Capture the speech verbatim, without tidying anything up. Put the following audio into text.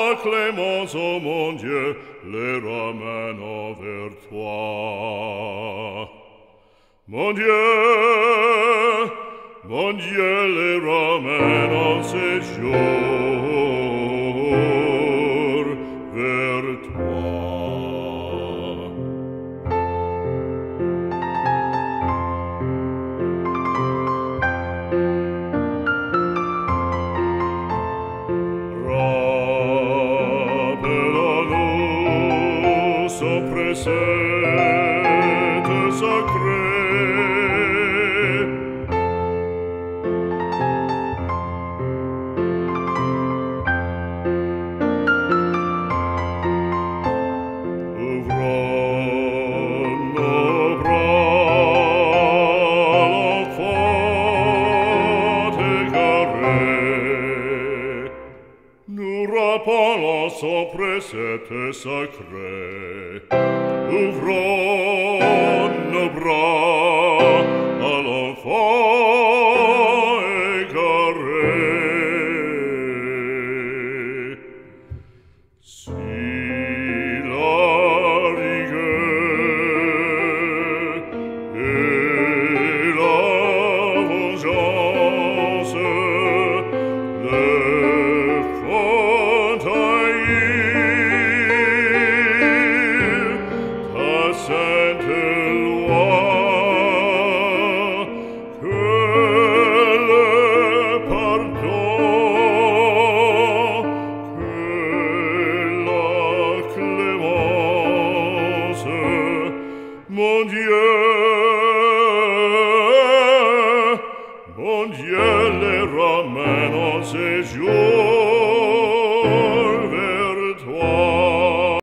clémence, ô mon Dieu, les ramène vers toi. Mon Dieu, mon Dieu, les ramène en séjour vers toi. Précepte sacré. Ouvrons nos bras, l'enfant égaré. Nous rappelons son précepte sacré. Ouvrons nos bras,